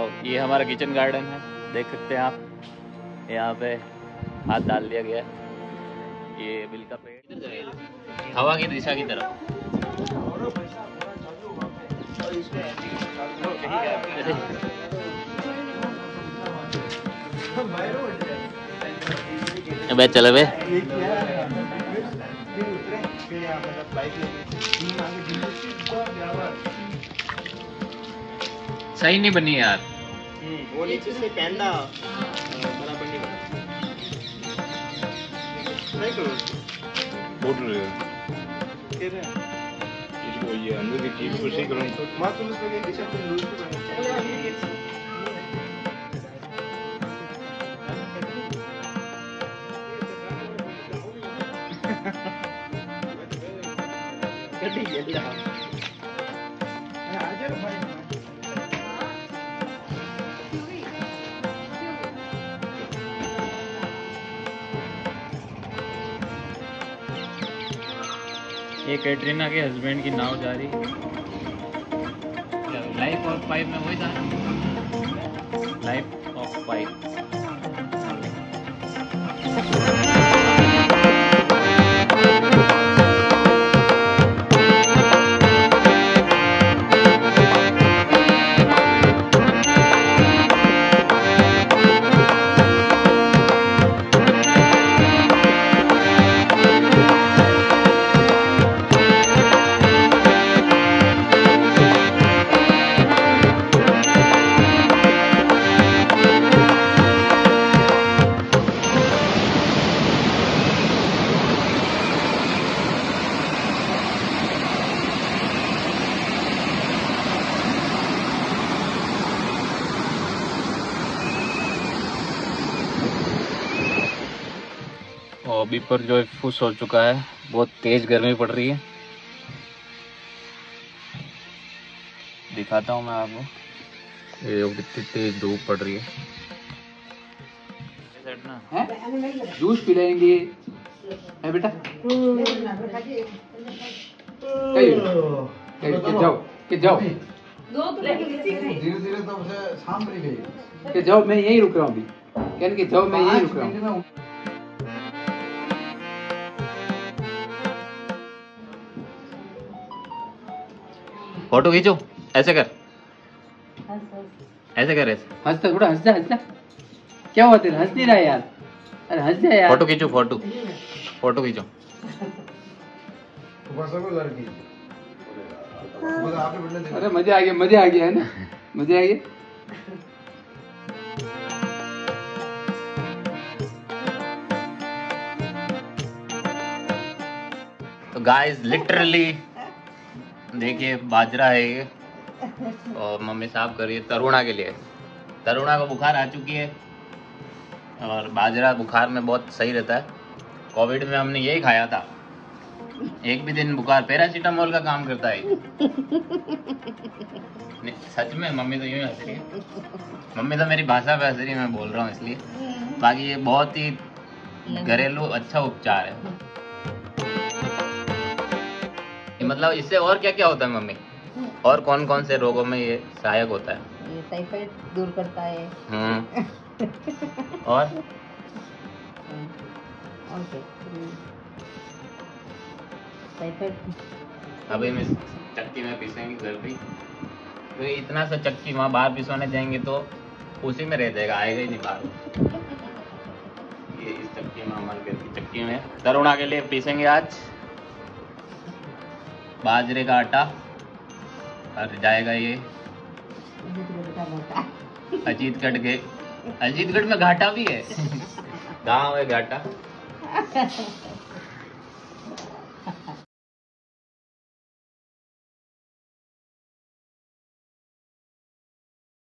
ये हमारा kitchen garden है, देख सकते हैं आप। यहाँ पे हाथ डाल दिया गया है। ये बिल का पेड़ हवा की दिशा की तरफ। अबे चल बे। सही नहीं बनी यार। वो नीचे से पैंदा बराबर नहीं बना। नहीं करो बोल रहे हो कह रहे हैं इसको ये अंदर की चीज को सही करो मां तुम इसको ये दिशा पे लूज बना कटी गया आजा भाई ये कैटरीना के हस्बैंड की नाव जा रही। लाइफ ऑफ पाइप में वही था, लाइफ ऑफ पाइप। और अभी पर जो है फुस हो चुका है, बहुत तेज गर्मी पड़ रही है। दिखाता हूँ मैं आपको, ये कितनी तेज धूप पड़ रही है। जूस पिलाएंगे है बेटा। जाओ धीरे-धीरे तो शाम रही गई कि जाओ, मैं यहीं रुक रहा हूँ अभी। कहने के जाओ, मैं यहीं रुक रहा हूँ। फोटो खींचो, ऐसे कर, ऐसे कर, ऐसे हंसता थोड़ा, हंसता क्या हुआ तेरा, हंस नहीं रहा यार। अरे हंस जा यार। फोटो खींचो, फोटो खींचो। अरे मजा आ गया है ना, मजा आ गया। तो गाइस लिटरली देखिए बाजरा है ये, और मम्मी साफ कर रही है तरुणा के लिए। तरुणा को बुखार आ चुकी है, और बाजरा बुखार में बहुत सही रहता है। कोविड में हमने यही खाया था, एक भी दिन बुखार, पैरासीटामोल का काम करता है। सच में मम्मी तो यूं ही हंस रही है, मम्मी तो मेरी भाषा पे हंस रही है, मैं बोल रहा हूँ इसलिए। बाकी ये बहुत ही घरेलू अच्छा उपचार है। मतलब इससे और क्या क्या होता है मम्मी, और कौन कौन से रोगों में ये सहायक होता है? ये टाइफाइड दूर करता है। और टाइफाइड अभी मैं चक्की में पीसेंगे घर पे, तो इतना सा चक्की वहाँ बाहर पिसवाने जाएंगे तो उसी में रह जाएगा, आएगा ही नहीं बाहर। ये इस चक्की में, हमारे घर की चक्की में तरुणा के लिए पीसेंगे आज बाजरे का आटा, और जाएगा ये अजीतगढ़ में घाटा भी है। गाँव है घाटा।